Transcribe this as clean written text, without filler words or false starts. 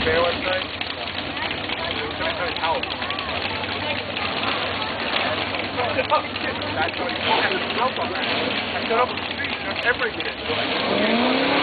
bear last night? It was at his house. That's how he I showed up on that. I showed up on the street, and everybody did it.